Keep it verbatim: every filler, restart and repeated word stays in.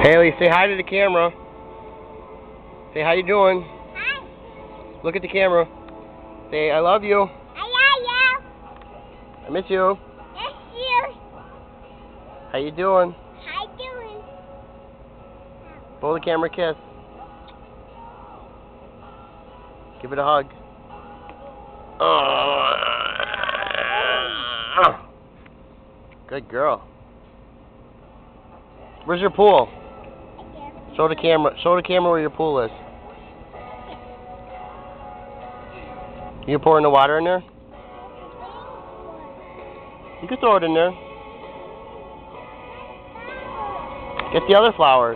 Haley, say hi to the camera. Say how you doing. Hi. Look at the camera. Say I love you. I love you. I miss you. Miss you. How you doing? How you doing? Blow the camera a kiss. Give it a hug. Oh. Good girl. Where's your pool? Show the camera. Show the camera where your pool is. You pouring the water in there? You can throw it in there. Get the other flowers.